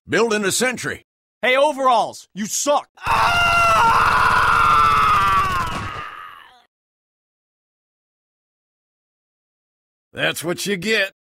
Building a sentry. Hey, overalls, you suck. That's what you get.